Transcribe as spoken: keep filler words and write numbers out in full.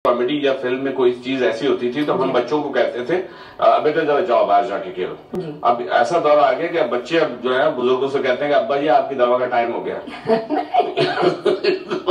Comedy या film में कोई चीज ऐसी होती थी तो हम बच्चों को कहते थे बेटा जरा जाओ बाहर जाके खेलो। अब ऐसा दौर आ गया कि अब बच्चे अब जो है बुजुर्गों से कहते हैं कि अब्बा जी आपकी दवा का टाइम हो गया।